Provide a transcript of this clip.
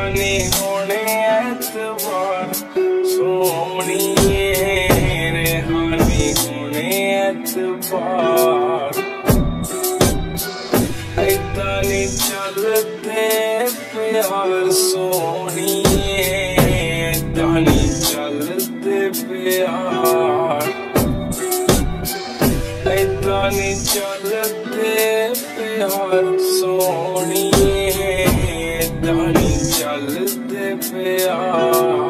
नहीं होने एतबार सोहणिए रेहानी होने एतबार ऐदा नहीं चलते प्यार सोहणिए ऐदा नहीं चलते प्यार ऐदा नहीं चलते प्यार सोहणिए ऐदा नहीं चलते प्यार।